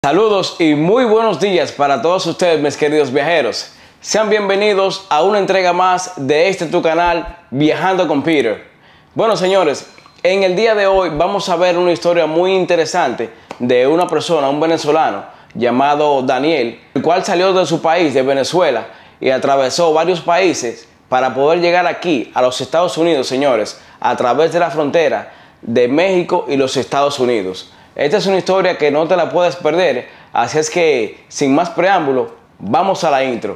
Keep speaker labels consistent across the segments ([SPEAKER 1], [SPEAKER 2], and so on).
[SPEAKER 1] Saludos y muy buenos días para todos ustedes, mis queridos viajeros. Sean bienvenidos a una entrega más de tu canal, Viajando con Peter. Bueno, señores, en el día de hoy vamos a ver una historia muy interesante de una persona, un venezolano llamado Daniel, el cual salió de su país, de Venezuela, y atravesó varios países para poder llegar aquí, a los Estados Unidos, señores, a través de la frontera de México y los Estados Unidos. Esta es una historia que no te la puedes perder, así es que, sin más preámbulo, vamos a la intro.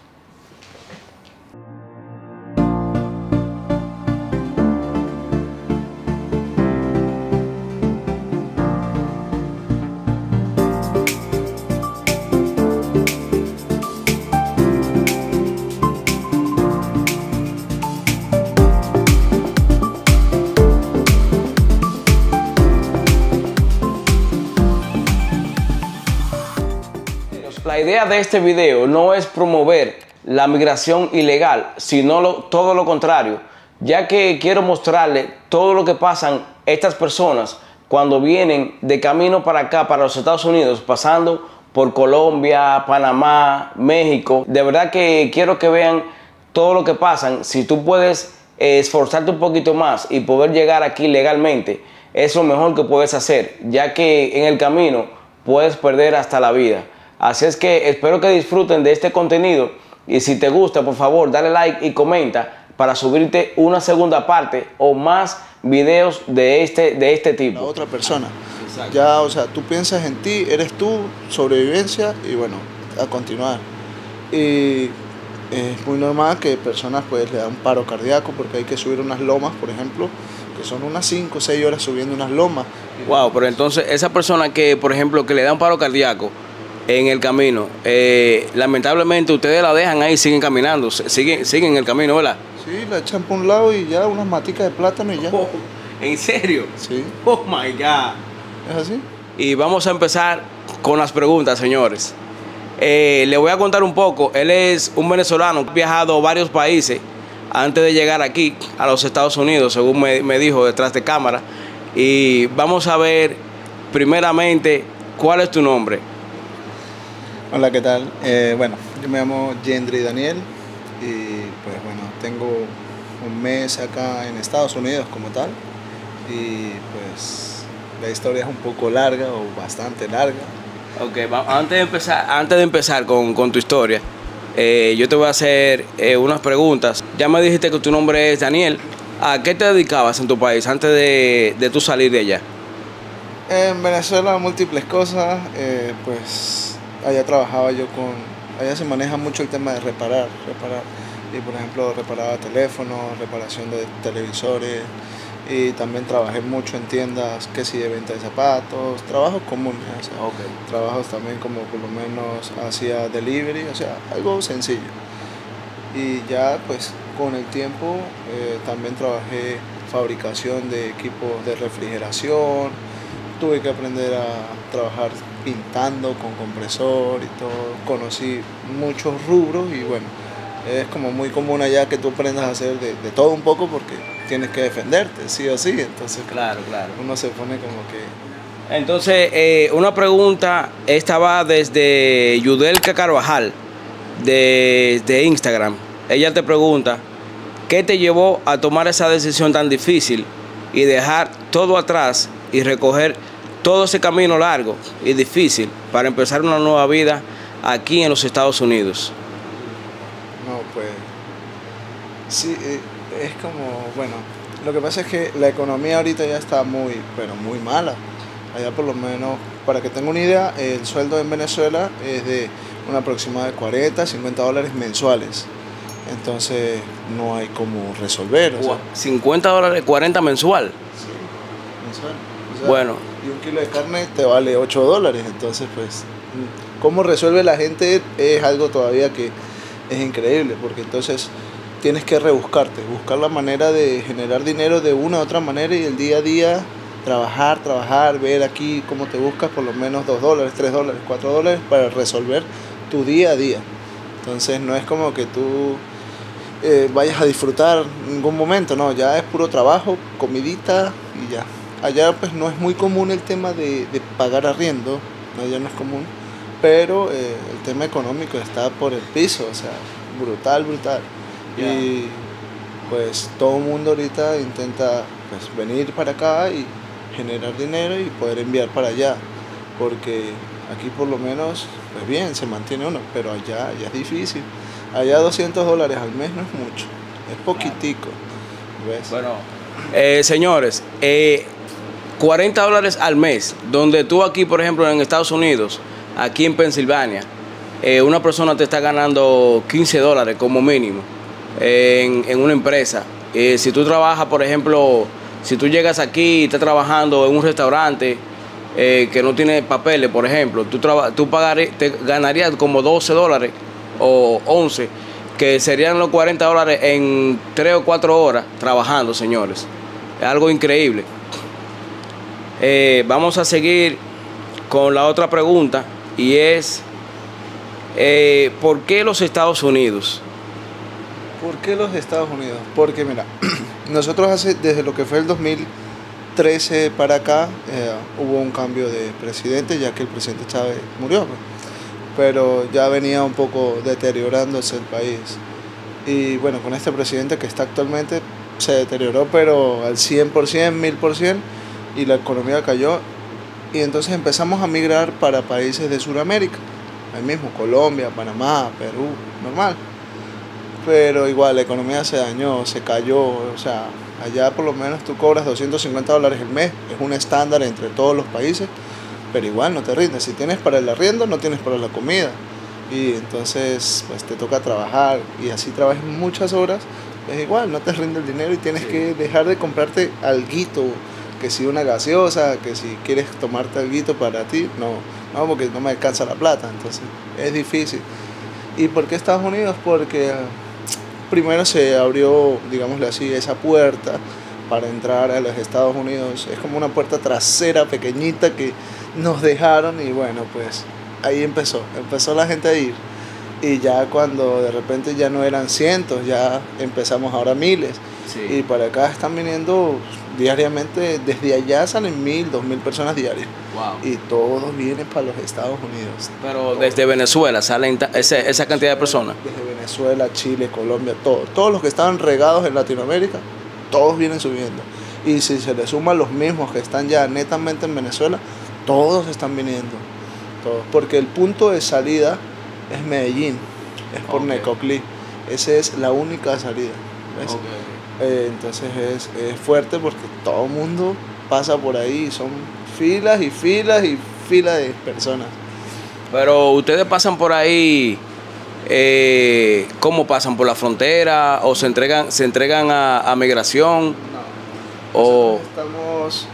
[SPEAKER 1] La idea de este video no es promover la migración ilegal, sino todo lo contrario, ya que quiero mostrarle todo lo que pasan estas personas cuando vienen de camino para acá, para los Estados Unidos, pasando por Colombia, Panamá, México. De verdad que quiero que vean todo lo que pasan. Si tú puedes esforzarte un poquito más y poder llegar aquí legalmente, es lo mejor que puedes hacer, ya que en el camino puedes perder hasta la vida. Así es que espero que disfruten de este contenido y si te gusta, por favor, dale like y comenta para subirte una segunda parte o más videos de este tipo.
[SPEAKER 2] La otra persona.
[SPEAKER 1] Exacto.
[SPEAKER 2] Ya, o sea, tú piensas en ti, eres tú, sobrevivencia y bueno, a continuar. Y es muy normal que personas pues le dan un paro cardíaco porque hay que subir unas lomas, por ejemplo, que son unas 5 o 6 horas subiendo unas lomas.
[SPEAKER 1] Wow, pero entonces esa persona que, por ejemplo, que le da un paro cardíaco en el camino, lamentablemente ustedes la dejan ahí, siguen caminando, siguen el camino, ¿verdad?
[SPEAKER 2] Sí, la echan por un lado y ya unas maticas de plátano y ya.
[SPEAKER 1] Oh, ¿en serio?
[SPEAKER 2] Sí.
[SPEAKER 1] Oh my God.
[SPEAKER 2] ¿Es así?
[SPEAKER 1] Y vamos a empezar con las preguntas, señores. Le voy a contar un poco. Él es un venezolano, ha viajado a varios países antes de llegar aquí a los Estados Unidos, según me dijo detrás de cámara. Y vamos a ver primeramente cuál es tu nombre.
[SPEAKER 2] Hola, ¿qué tal? Bueno, yo me llamo Yendry Daniel y pues bueno, tengo un mes acá en Estados Unidos como tal y pues la historia es un poco larga o bastante larga.
[SPEAKER 1] Ok, antes de empezar con tu historia, yo te voy a hacer unas preguntas. Ya me dijiste que tu nombre es Daniel. ¿A qué te dedicabas en tu país antes de tú salir de allá?
[SPEAKER 2] En Venezuela múltiples cosas, pues allá trabajaba yo allá se maneja mucho el tema de reparar, y por ejemplo reparaba teléfonos, reparación de televisores, y también trabajé mucho en tiendas que sí de venta de zapatos, trabajos comunes, o sea,
[SPEAKER 1] Okay.
[SPEAKER 2] Trabajos también como por lo menos hacía delivery, o sea, algo sencillo. Y ya pues con el tiempo también trabajé fabricación de equipos de refrigeración, tuve que aprender a trabajar pintando con compresor y todo, conocí muchos rubros y bueno, es como muy común allá que tú aprendas a hacer de todo un poco porque tienes que defenderte, sí o sí, entonces
[SPEAKER 1] Claro.
[SPEAKER 2] uno se pone como que...
[SPEAKER 1] Entonces, una pregunta, esta va desde Yudelka Carvajal, de Instagram. Ella te pregunta, ¿qué te llevó a tomar esa decisión tan difícil y dejar todo atrás y recoger todo ese camino largo y difícil para empezar una nueva vida aquí en los Estados Unidos?
[SPEAKER 2] No, pues sí, es como, bueno, lo que pasa es que la economía ahorita ya está muy, pero muy mala. Allá por lo menos, para que tenga una idea, el sueldo en Venezuela es de un aproximado de 40, 50 dólares mensuales. Entonces no hay como resolver. O sea,
[SPEAKER 1] $50, 40 mensual.
[SPEAKER 2] sí, mensual. O sea,
[SPEAKER 1] Bueno.
[SPEAKER 2] Y un kilo de carne te vale 8 dólares. Entonces, pues, cómo resuelve la gente es algo todavía que es increíble, porque entonces tienes que rebuscarte, buscar la manera de generar dinero de una u otra manera y el día a día trabajar, ver aquí cómo te buscas por lo menos 2 dólares, 3 dólares, 4 dólares para resolver tu día a día. Entonces no es como que tú vayas a disfrutar en ningún momento, no, ya es puro trabajo, comidita y ya. Allá pues no es muy común el tema de pagar arriendo, allá no es común, pero el tema económico está por el piso, o sea, brutal, brutal.
[SPEAKER 1] Ya.
[SPEAKER 2] Y pues todo el mundo ahorita intenta pues venir para acá y generar dinero y poder enviar para allá, porque aquí por lo menos, pues bien, se mantiene uno, pero allá ya es difícil. Allá $200 al mes no es mucho, es poquitico, ¿ves?
[SPEAKER 1] Bueno, señores, $40 al mes, donde tú aquí, por ejemplo, en Estados Unidos, aquí en Pensilvania, una persona te está ganando $15 como mínimo en una empresa. Si tú trabajas, por ejemplo, si tú llegas aquí y estás trabajando en un restaurante que no tiene papeles, por ejemplo, te ganarías como $12 o 11, que serían los $40 en 3 o 4 horas trabajando, señores. Es algo increíble. Vamos a seguir con la otra pregunta, y es ¿por qué los Estados Unidos?
[SPEAKER 2] ¿Por qué los Estados Unidos? Porque mira, nosotros desde lo que fue el 2013 para acá, hubo un cambio de presidente, ya que el presidente Chávez murió, pues. Pero ya venía un poco deteriorándose el país. Y bueno, con este presidente que está actualmente, se deterioró, pero al 100%, 1000%, y la economía cayó. Y entonces empezamos a migrar para países de Sudamérica, ahí mismo, Colombia, Panamá, Perú, normal. Pero igual la economía se dañó, se cayó, o sea, allá por lo menos tú cobras $250 el mes, es un estándar entre todos los países, pero igual no te rindes. Si tienes para el arriendo, no tienes para la comida. Y entonces pues te toca trabajar, y así trabajas muchas horas, es igual, no te rinde el dinero y tienes que dejar de comprarte alguito, que si una gaseosa, que si quieres tomarte alguito para ti, no, porque no me alcanza la plata, entonces es difícil. ¿Y por qué Estados Unidos? Porque primero se abrió, digámosle así, esa puerta para entrar a los Estados Unidos. Es como una puerta trasera pequeñita que nos dejaron, y bueno, pues ahí empezó la gente a ir. Y ya cuando de repente ya no eran cientos, ya empezamos ahora miles.
[SPEAKER 1] Sí.
[SPEAKER 2] Y para acá están viniendo diariamente, desde allá salen 1000, 2000 personas diarias.
[SPEAKER 1] Wow.
[SPEAKER 2] Y todos vienen para los Estados Unidos.
[SPEAKER 1] Pero desde Venezuela salen esa cantidad de personas.
[SPEAKER 2] Desde Venezuela, Chile, Colombia, todos los que estaban regados en Latinoamérica, todos vienen subiendo. Y si se le suman los mismos que están ya netamente en Venezuela, todos están viniendo. Todos. Porque el punto de salida es Medellín, es por Necoclí. Esa es la única salida, ¿ves? Okay. Entonces es fuerte, porque todo el mundo pasa por ahí, son filas y filas y filas de personas.
[SPEAKER 1] Pero ustedes pasan por ahí, ¿cómo pasan? ¿Por la frontera o se entregan a migración?
[SPEAKER 2] No.
[SPEAKER 1] O
[SPEAKER 2] estamos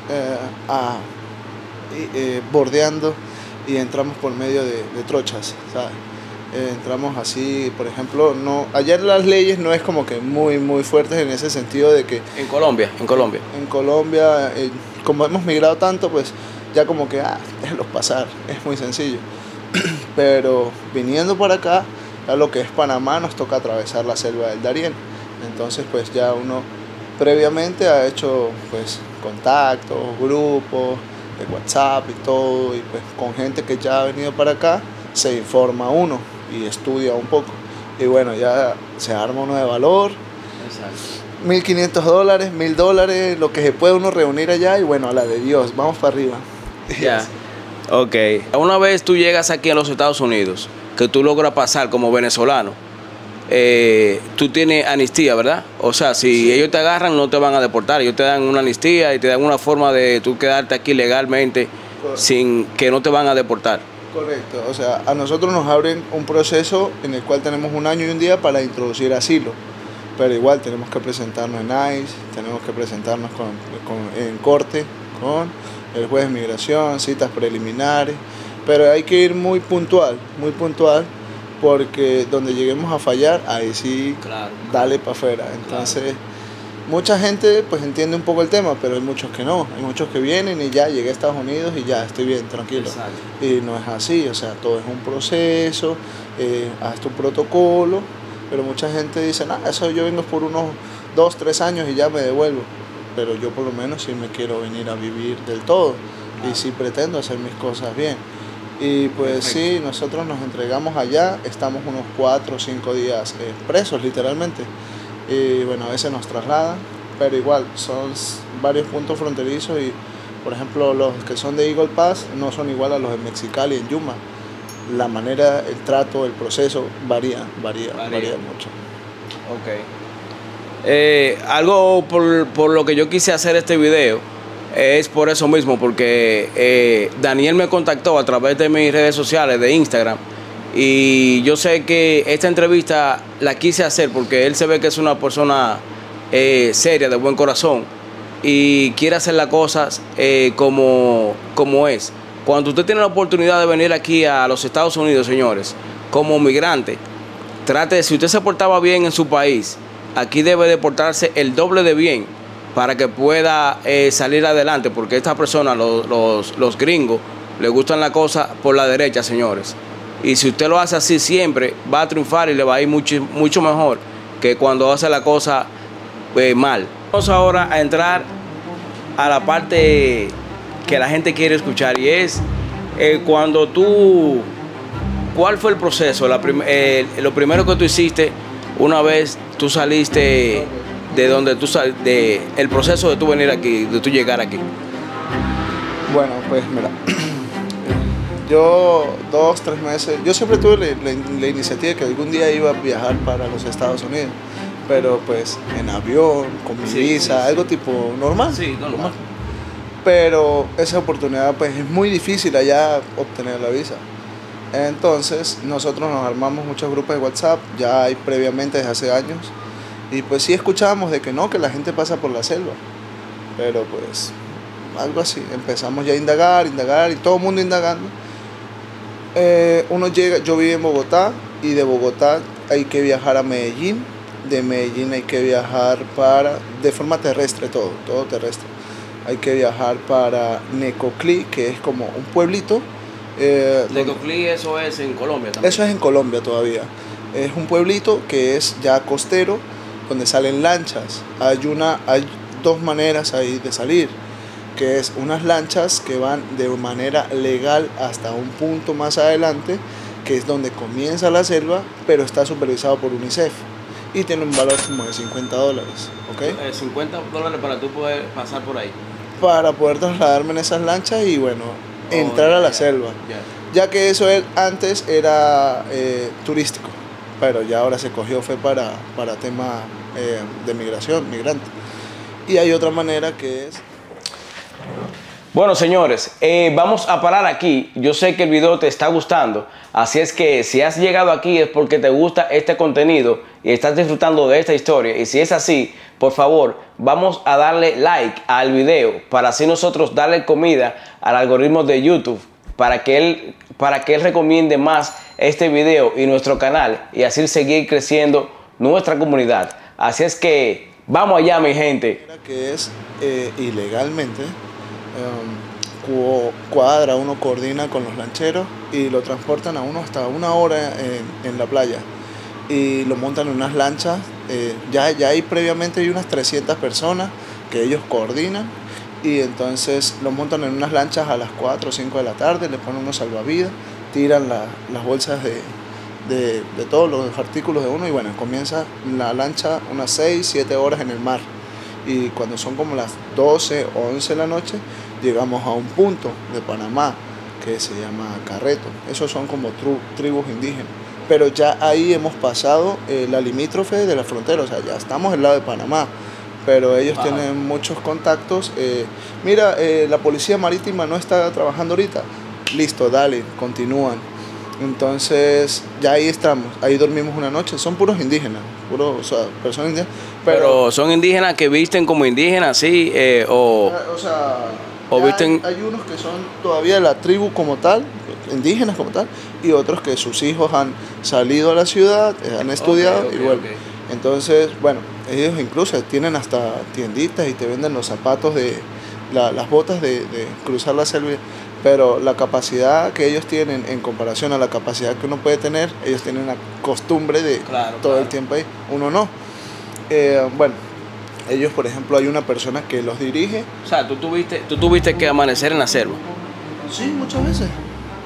[SPEAKER 2] bordeando y entramos por medio de trochas, ¿sabes? Entramos así, por ejemplo, ayer las leyes no es como que muy fuertes en ese sentido de que...
[SPEAKER 1] En Colombia. En
[SPEAKER 2] Colombia, como hemos migrado tanto, pues ya como que, déjenlos pasar, es muy sencillo. Pero viniendo por acá, a lo que es Panamá, nos toca atravesar la selva del Darién. Entonces pues ya uno previamente ha hecho pues contactos, grupos de WhatsApp y todo, y pues con gente que ya ha venido para acá, se informa uno y estudia un poco, y bueno, ya se arma uno de valor. Exacto. $1500, $1000, lo que se puede uno reunir allá, y bueno, a la de Dios, vamos para arriba.
[SPEAKER 1] Ya. Ok. Una vez tú llegas aquí a los Estados Unidos, que tú logras pasar como venezolano, tú tienes amnistía, ¿verdad? O sea, si ellos te agarran, no te van a deportar, ellos te dan una amnistía y te dan una forma de tú quedarte aquí legalmente, sin que no te van a deportar.
[SPEAKER 2] Correcto, o sea, a nosotros nos abren un proceso en el cual tenemos 1 año y 1 día para introducir asilo, pero igual tenemos que presentarnos en ICE, tenemos que presentarnos en corte con el juez de migración, citas preliminares, pero hay que ir muy puntual, porque donde lleguemos a fallar, ahí sí, claro, dale para afuera. Entonces, claro, mucha gente pues entiende un poco el tema, pero hay muchos que no, hay muchos que vienen y ya llegué a Estados Unidos y ya estoy bien, tranquilo. Exacto. Y no es así, o sea, todo es un proceso, haz tu protocolo, pero mucha gente dice, eso yo vengo por unos 2, 3 años y ya me devuelvo, pero yo por lo menos sí me quiero venir a vivir del todo, y sí pretendo hacer mis cosas bien. Y pues
[SPEAKER 1] Perfecto.
[SPEAKER 2] sí, nosotros nos entregamos allá, estamos unos 4 o 5 días presos literalmente. Y bueno, a veces nos trasladan, pero igual son varios puntos fronterizos y por ejemplo los que son de Eagle Pass no son igual a los de Mexicali en Yuma. La manera, el trato, el proceso varía mucho.
[SPEAKER 1] Ok. Algo por lo que yo quise hacer este video es por eso mismo, porque Daniel me contactó a través de mis redes sociales, de Instagram, y yo sé que esta entrevista la quise hacer porque él se ve que es una persona seria, de buen corazón, y quiere hacer las cosas como es. Cuando usted tiene la oportunidad de venir aquí a los Estados Unidos, señores, como migrante, trate, si usted se portaba bien en su país, aquí debe de portarse el doble de bien para que pueda salir adelante, porque esta persona, los gringos, les gustan las cosas por la derecha, señores. Y si usted lo hace así siempre, va a triunfar y le va a ir mucho mejor que cuando hace la cosa mal. Vamos ahora a entrar a la parte que la gente quiere escuchar, y es cuando tú... ¿Cuál fue el proceso? Lo primero que tú hiciste una vez tú saliste de donde el proceso de tú venir aquí, de tú llegar aquí.
[SPEAKER 2] Bueno, pues mira, yo 2, 3 meses, yo siempre tuve la iniciativa de que algún día iba a viajar para los Estados Unidos, pero pues en avión, con mi visa, algo tipo normal.
[SPEAKER 1] Sí, normal.
[SPEAKER 2] Pero esa oportunidad pues es muy difícil allá obtener la visa. Entonces nosotros nos armamos muchos grupos de WhatsApp, ya hay previamente desde hace años, y pues sí escuchábamos de que no, que la gente pasa por la selva, pero pues algo así, empezamos ya a indagar y todo el mundo indagando. Uno llega, yo vivo en Bogotá y de Bogotá hay que viajar a Medellín, de Medellín hay que viajar de forma terrestre, todo terrestre, hay que viajar para Necoclí, que es como un pueblito.
[SPEAKER 1] Necoclí, eso es en Colombia también.
[SPEAKER 2] Eso es en Colombia todavía. Es un pueblito que es ya costero, donde salen lanchas. Hay 2 maneras ahí de salir, que es unas lanchas que van de manera legal hasta un punto más adelante, que es donde comienza la selva, pero está supervisado por UNICEF y tiene un valor como de $50, ¿ok?
[SPEAKER 1] $50 para tú poder pasar por ahí.
[SPEAKER 2] Para poder trasladarme en esas lanchas y bueno, entrar a la selva. Ya que eso antes era turístico, pero ya ahora se cogió fue para tema de migración, migrante. Y hay otra manera que es...
[SPEAKER 1] Bueno, señores, vamos a parar aquí. Yo sé que el video te está gustando, así es que si has llegado aquí es porque te gusta este contenido y estás disfrutando de esta historia. Y si es así, por favor, vamos a darle like al video para así nosotros darle comida al algoritmo de YouTube, para que él recomiende más este video y nuestro canal, y así seguir creciendo nuestra comunidad. Así es que vamos allá, mi gente.
[SPEAKER 2] Que es ilegalmente, uno coordina con los lancheros y lo transportan a uno hasta 1 hora en la playa y lo montan en unas lanchas. Ya hay previamente hay unas 300 personas que ellos coordinan. Y entonces lo montan en unas lanchas a las 4 o 5 de la tarde, le ponen unos salvavidas, tiran las bolsas de todos los artículos de uno y bueno, comienza la lancha unas 6, 7 horas en el mar. Y cuando son como las 12 o 11 de la noche, llegamos a un punto de Panamá que se llama Carreto. Esos son como tribus indígenas. Pero ya ahí hemos pasado la limítrofe de la frontera, o sea, ya estamos al lado de Panamá. Pero ellos tienen muchos contactos. Mira, la policía marítima no está trabajando ahorita. Listo, dale, continúan. Entonces, ya ahí estamos. Ahí dormimos una noche. Son puros indígenas, o sea, personas indígenas.
[SPEAKER 1] Pero son indígenas que visten como indígenas, ¿sí?
[SPEAKER 2] O sea,
[SPEAKER 1] visten...
[SPEAKER 2] hay unos que son todavía de la tribu como tal, indígenas como tal, y otros que sus hijos han salido a la ciudad, han estudiado y bueno. Entonces, bueno, ellos incluso tienen hasta tienditas y te venden los zapatos las botas de cruzar la selva, pero la capacidad que ellos tienen en comparación a la capacidad que uno puede tener, ellos tienen la costumbre de todo el tiempo ahí, uno no. Bueno, ellos, por ejemplo, hay una persona que los dirige.
[SPEAKER 1] O sea, tú tuviste que amanecer en la selva.
[SPEAKER 2] Sí, muchas veces.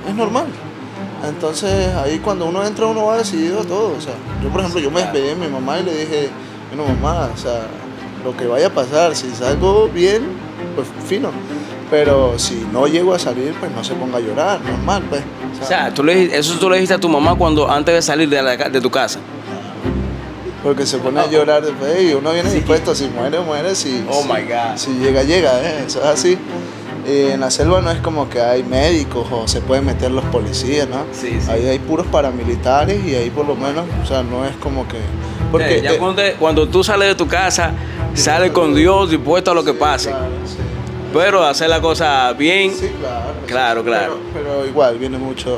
[SPEAKER 2] es normal. Entonces ahí cuando uno entra uno va decidido a todo. O sea, yo por ejemplo, yo me despedí de mi mamá y le dije, bueno mamá, o sea, lo que vaya a pasar, si salgo bien, pues fino. Pero si no llego a salir, pues no se ponga a llorar, normal, pues.
[SPEAKER 1] O sea, eso tú le dijiste a tu mamá antes de salir de tu casa.
[SPEAKER 2] Porque se pone a llorar después y uno viene dispuesto, si muere, muere, si llega, llega, eso es así. En la selva no es como que hay médicos o se pueden meter los policías, ¿no?
[SPEAKER 1] Sí.
[SPEAKER 2] Ahí hay puros paramilitares y ahí por lo menos, o sea, no es como que...
[SPEAKER 1] Porque ya cuando tú sales de tu casa, sales con Dios dispuesto a lo que pase.
[SPEAKER 2] Claro, sí.
[SPEAKER 1] Pero hacer la cosa bien.
[SPEAKER 2] Sí, claro. Pero igual viene mucho...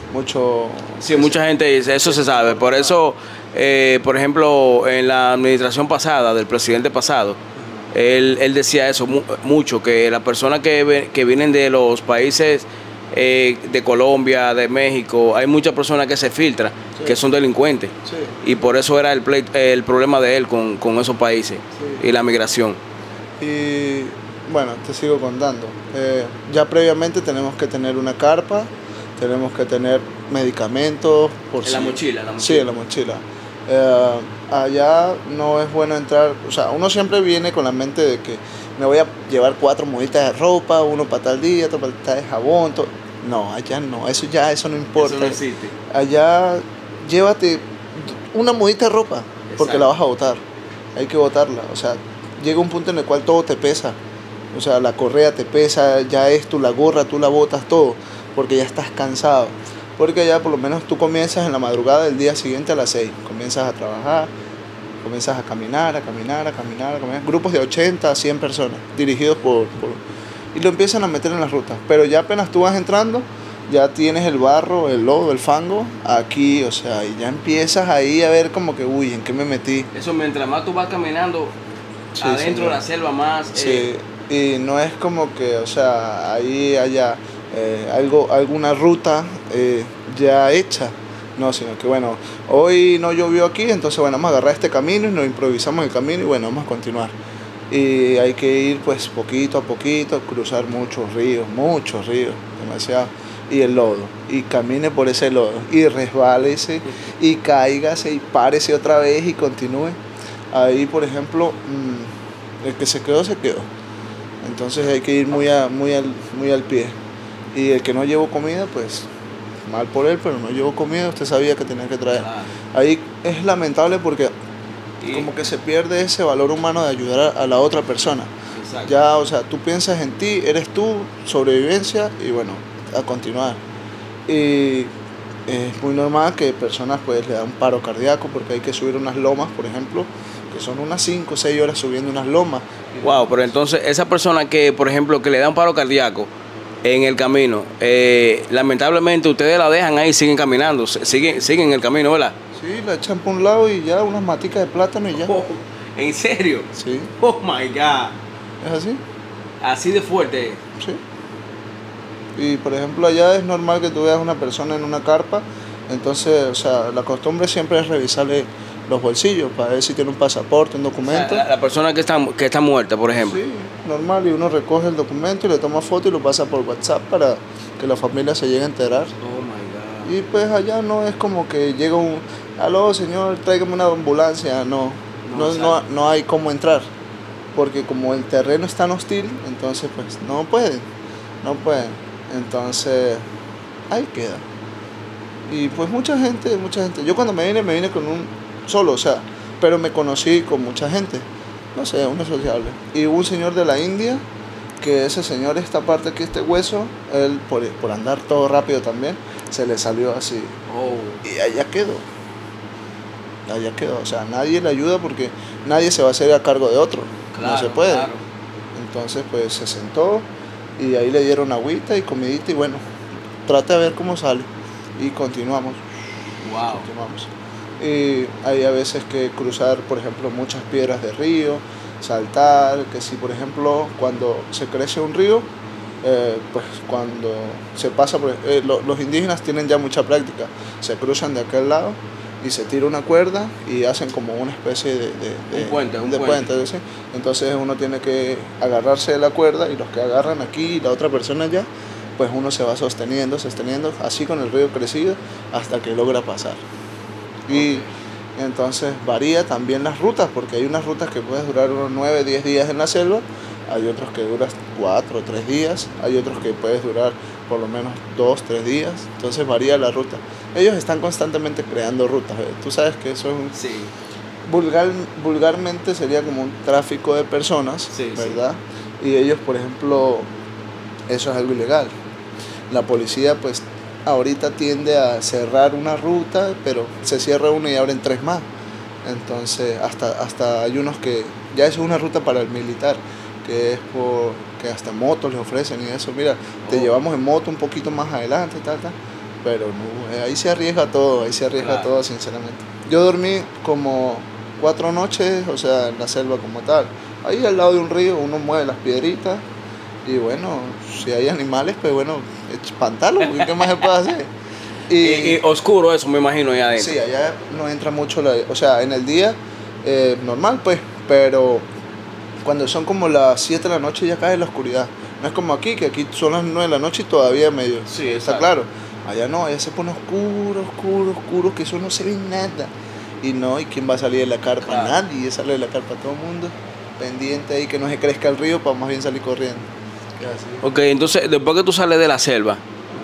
[SPEAKER 1] Sí, mucha gente dice, eso se sabe. Por eso, por ejemplo, en la administración pasada, del presidente pasado, él decía eso mucho, que las personas que vienen de los países de Colombia, de México, hay muchas personas que se filtran, que son delincuentes. Sí. Y por eso era el problema de él con esos países y la migración.
[SPEAKER 2] Y bueno, te sigo contando. Ya previamente tenemos que tener una carpa, tenemos que tener medicamentos.
[SPEAKER 1] La mochila.
[SPEAKER 2] Sí, en la mochila. Allá no es bueno entrar, o sea, uno siempre viene con la mente de que me voy a llevar 4 muditas de ropa, uno para tal día, otro para tal de jabón, todo. No, allá no, eso no importa.
[SPEAKER 1] Eso no existe.
[SPEAKER 2] Allá llévate una mudita de ropa, porque la vas a botar, hay que botarla, o sea, llega un punto en el cual todo te pesa, o sea, la correa te pesa, ya la gorra, tú la botas todo, porque ya estás cansado. Porque ya por lo menos tú comienzas en la madrugada del día siguiente a las 6, comienzas a trabajar, comienzas a caminar, grupos de 80 a 100 personas, dirigidos y lo empiezan a meter en las rutas, pero ya apenas tú vas entrando, ya tienes el barro, el lodo, el fango, aquí, o sea, y ya empiezas ahí a ver como que, uy, ¿en qué me metí?
[SPEAKER 1] Eso mientras más tú vas caminando adentro de la selva más...
[SPEAKER 2] Sí, y no es como que, o sea, ahí haya... alguna ruta ya hecha, no, sino que bueno, hoy no llovió aquí, entonces bueno, vamos a agarrar este camino y nos improvisamos el camino y bueno, vamos a continuar. Y hay que ir pues poquito a poquito, cruzar muchos ríos, demasiado, y el lodo, y camine por ese lodo, y resbálese, y cáigase, y párese otra vez y continúe. Ahí por ejemplo, el que se quedó, entonces hay que ir muy al pie. Y el que no llevó comida, pues mal por él, pero no llevó comida, usted sabía que tenía que traer. Claro. Ahí es lamentable porque como que se pierde ese valor humano de ayudar a la otra persona. Exacto. Ya, o sea, tú piensas en ti, eres tú, sobrevivencia y bueno, a continuar. Y es muy normal que personas pues le dan paro cardíaco porque hay que subir unas lomas, por ejemplo, que son unas 5 o 6 horas subiendo unas lomas.
[SPEAKER 1] Wow, pero entonces esa persona que, por ejemplo, que le da un paro cardíaco en el camino, lamentablemente ustedes la dejan ahí, siguen caminando, siguen el camino, ¿verdad?
[SPEAKER 2] Sí, la echan por un lado y ya unas maticas de plátano y ya.
[SPEAKER 1] Oh, ¿en serio?
[SPEAKER 2] Sí.
[SPEAKER 1] Oh my God.
[SPEAKER 2] ¿Es así?
[SPEAKER 1] Así de fuerte.
[SPEAKER 2] Sí. Y por ejemplo allá es normal que tú veas una persona en una carpa, entonces, o sea, la costumbre siempre es revisarle los bolsillos para ver si tiene un pasaporte, un documento.
[SPEAKER 1] O sea, la persona que está muerta, por ejemplo.
[SPEAKER 2] Sí, normal, y uno recoge el documento y le toma foto y lo pasa por WhatsApp para que la familia se llegue a enterar.
[SPEAKER 1] Oh my God.
[SPEAKER 2] Y pues allá no es como que llega aló señor, tráigame una ambulancia, no hay cómo entrar, porque como el terreno es tan hostil, entonces pues no pueden, entonces ahí queda. Y pues mucha gente, yo cuando me vine con solo, o sea, pero me conocí con mucha gente, no sé, uno sociable. Y hubo un señor de la India, que ese señor, esta parte aquí, este hueso, él por andar todo rápido también, se le salió así.
[SPEAKER 1] Oh.
[SPEAKER 2] Y allá quedó, o sea, nadie le ayuda porque nadie se va a hacer a cargo de otro, claro, no se puede. Claro. Entonces pues se sentó y ahí le dieron agüita y comidita y bueno, trate a ver cómo sale y continuamos.
[SPEAKER 1] Wow.
[SPEAKER 2] Continuamos. Y hay a veces que cruzar, por ejemplo, muchas piedras de río, saltar, que si por ejemplo cuando se crece un río, pues cuando se pasa por, los indígenas tienen ya mucha práctica, se cruzan de aquel lado y se tira una cuerda y hacen como una especie de puente. ¿Sí? Entonces uno tiene que agarrarse de la cuerda y los que agarran aquí y la otra persona allá pues uno se va sosteniendo, así con el río crecido hasta que logra pasar. Y entonces varía también las rutas, porque hay unas rutas que puedes durar unos 9, 10 días en la selva, hay otros que duras 4 o 3 días, hay otros que puedes durar por lo menos 2, 3 días, entonces varía la ruta. Ellos están constantemente creando rutas, ¿ves? Tú sabes que eso es un...
[SPEAKER 1] Sí.
[SPEAKER 2] Vulgarmente sería como un tráfico de personas,
[SPEAKER 1] Sí,
[SPEAKER 2] ¿verdad? Sí. Y ellos, por ejemplo, eso es algo ilegal. La policía, pues, ahorita tiende a cerrar una ruta, pero se cierra una y abren 3 más. Entonces, hasta hay unos que, ya eso es una ruta para el militar, que es que hasta motos les ofrecen y eso. Mira, te llevamos en moto un poquito más adelante, tal. Pero no, ahí se arriesga todo, todo, sinceramente. Yo dormí como 4 noches, o sea, en la selva como tal. Ahí al lado de un río, uno mueve las piedritas y bueno, si hay animales, pues bueno, espantarlos, ¿qué más se puede hacer?
[SPEAKER 1] Y oscuro eso, me imagino, allá adentro.
[SPEAKER 2] Sí, allá no entra mucho, o sea, en el día normal, pues, pero cuando son como las 7 de la noche ya cae la oscuridad. No es como aquí, que aquí son las 9 de la noche y todavía medio,
[SPEAKER 1] sí,
[SPEAKER 2] está claro. Allá no, allá se pone oscuro, que eso no se ve nada. Y no, ¿y quién va a salir de la carpa? Claro. Nadie sale de la carpa, todo el mundo pendiente ahí que no se crezca el río para más bien salir corriendo.
[SPEAKER 1] Ok, entonces después que tú sales de la selva,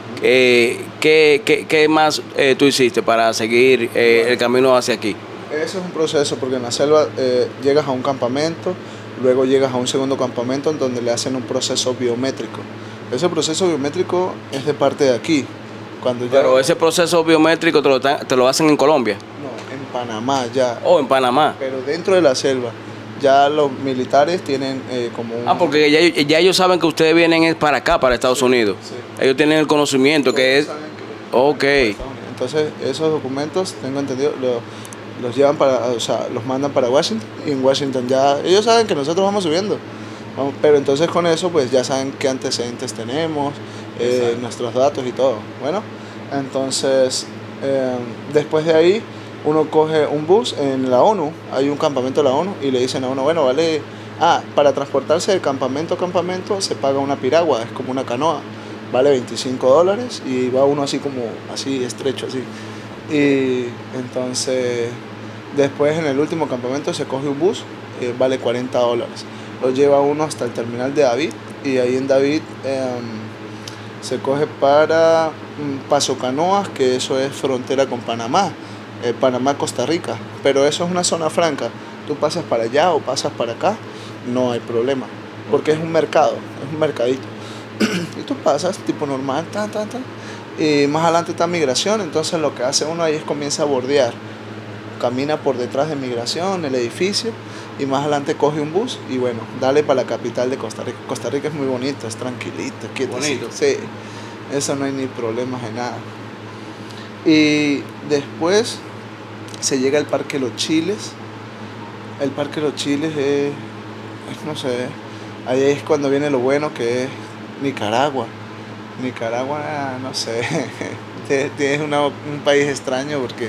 [SPEAKER 1] ¿qué más tú hiciste para seguir el camino hacia aquí?
[SPEAKER 2] Eso es un proceso, porque en la selva llegas a un campamento, luego llegas a un segundo campamento en donde le hacen un proceso biométrico. Ese proceso biométrico es de parte de aquí.
[SPEAKER 1] Pero ese proceso biométrico te lo hacen en Colombia.
[SPEAKER 2] No, en Panamá ya.
[SPEAKER 1] Oh, en Panamá.
[SPEAKER 2] Pero dentro de la selva. Ya los militares tienen como un...
[SPEAKER 1] Porque ya ellos saben que ustedes vienen para acá, para Estados Unidos. Sí. Ellos tienen el conocimiento que es... Ok.
[SPEAKER 2] Entonces, esos documentos, tengo entendido, los llevan o sea, los mandan para Washington. Y en Washington ya... Ellos saben que nosotros vamos subiendo. Pero entonces con eso, pues ya saben qué antecedentes tenemos, nuestros datos y todo. Bueno, entonces, después de ahí, uno coge un bus en la ONU, hay un campamento de la ONU, y le dicen a uno, bueno, vale, para transportarse de campamento a campamento se paga una piragua, es como una canoa, vale $25 y va uno así como, así estrecho, así. Y entonces, después en el último campamento se coge un bus, vale $40. Lo lleva uno hasta el terminal de David, y ahí en David se coge para Paso Canoas, que eso es frontera con Panamá. Panamá-Costa Rica, pero eso es una zona franca. Tú pasas para allá o pasas para acá, no hay problema, porque es un mercado, es un mercadito. Y tú pasas tipo normal, y más adelante está migración, entonces lo que hace uno ahí es comienza a bordear, camina por detrás de migración, el edificio, y más adelante coge un bus y bueno, dale para la capital de Costa Rica. Costa Rica es muy bonito, es tranquilito, quieto.
[SPEAKER 1] Bonito.
[SPEAKER 2] Sí, eso no hay ni problemas de nada. Y después se llega al Parque Los Chiles. El Parque Los Chiles es no sé, ahí es cuando viene lo bueno, que es Nicaragua. Nicaragua, no sé, es un país extraño porque...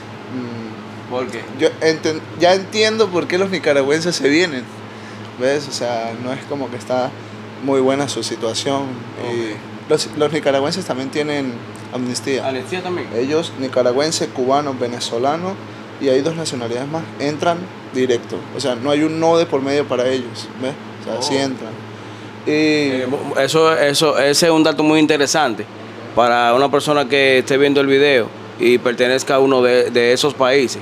[SPEAKER 1] ¿Por qué?
[SPEAKER 2] Yo ya entiendo por qué los nicaragüenses se vienen, ¿ves? O sea, no es como que está muy buena su situación. Okay. Y los nicaragüenses también tienen amnistía.
[SPEAKER 1] ¿Amnistía también?
[SPEAKER 2] Ellos, nicaragüenses, cubanos, venezolanos, y hay 2 nacionalidades más, entran directo. O sea, no hay un no de por medio para ellos, ¿ves? O sea, sí entran. Y
[SPEAKER 1] ese es un dato muy interesante para una persona que esté viendo el video y pertenezca a uno de esos países.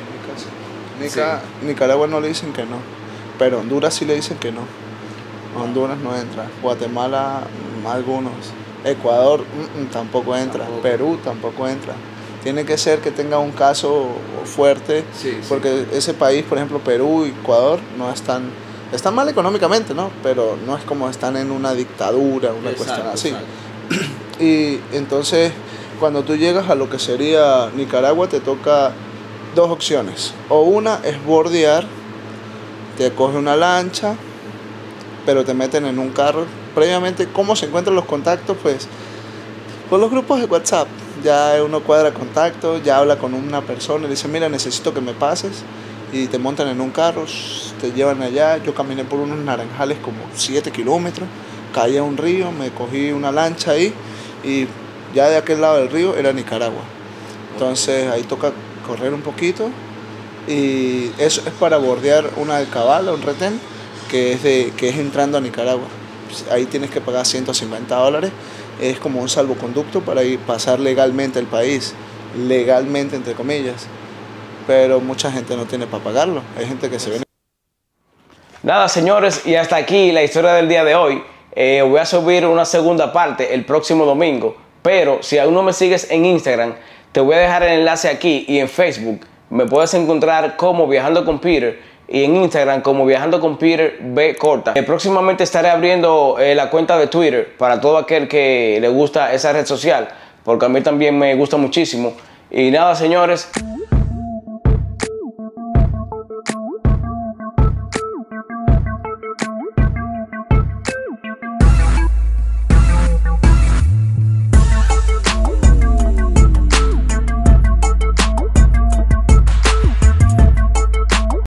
[SPEAKER 2] Sí, Nicaragua no le dicen que no, pero Honduras sí le dicen que no. Honduras no entra, Guatemala algunos, Ecuador tampoco entra, Perú tampoco entra. Tiene que ser que tenga un caso fuerte, porque ese país, por ejemplo, Perú y Ecuador, no están mal económicamente, ¿no? Pero no es como están en una dictadura, una cuestión así. Exacto. Y entonces, cuando tú llegas a lo que sería Nicaragua, te toca 2 opciones. O una es bordear, te coge una lancha, pero te meten en un carro. Previamente, ¿cómo se encuentran los contactos? Pues por los grupos de WhatsApp. Ya uno cuadra contacto, ya habla con una persona y le dice, mira, necesito que me pases. Y te montan en un carro, te llevan allá. Yo caminé por unos naranjales como 7 kilómetros caí a un río, me cogí una lancha ahí y ya de aquel lado del río era Nicaragua. Entonces ahí toca correr un poquito y eso es para bordear una alcabala, un retén, que es entrando a Nicaragua. Ahí tienes que pagar $150, es como un salvoconducto para ir pasar legalmente el país, legalmente entre comillas, pero mucha gente no tiene para pagarlo, hay gente que se viene.
[SPEAKER 1] Nada, señores, y hasta aquí la historia del día de hoy. Voy a subir una segunda parte el próximo domingo, pero si aún no me sigues en Instagram, te voy a dejar el enlace aquí, y en Facebook me puedes encontrar como Viajando con Peter, y en Instagram como Viajando con Peter B corta. Próximamente estaré abriendo la cuenta de Twitter para todo aquel que le gusta esa red social, porque a mí también me gusta muchísimo. Y nada, señores,